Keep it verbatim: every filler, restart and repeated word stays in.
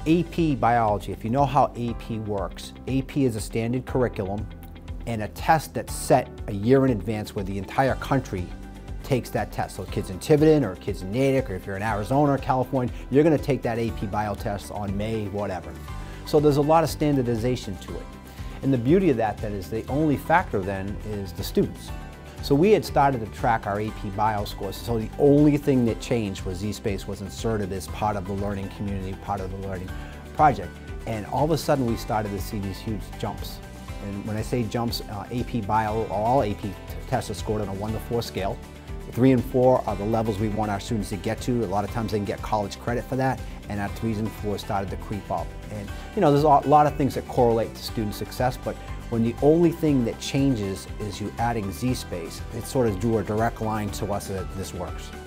A P biology, if you know how A P works, A P is a standard curriculum and a test that's set a year in advance where the entire country takes that test. So kids in Tiverton or kids in Natick, or if you're in Arizona or California, you're gonna take that A P bio test on May whatever. So there's a lot of standardization to it. And the beauty of that then is the only factor then is the students. So we had started to track our A P bio scores, so the only thing that changed was zSpace was inserted as part of the learning community, part of the learning project. And all of a sudden we started to see these huge jumps. And when I say jumps, uh, A P bio, all A P tests are scored on a one to four scale. Three and four are the levels we want our students to get to. A lot of times they can get college credit for that, and our threes and fours started to creep up. And you know, there's a lot of things that correlate to student success, but when the only thing that changes is you adding zSpace, it sort of drew a direct line to us that this works.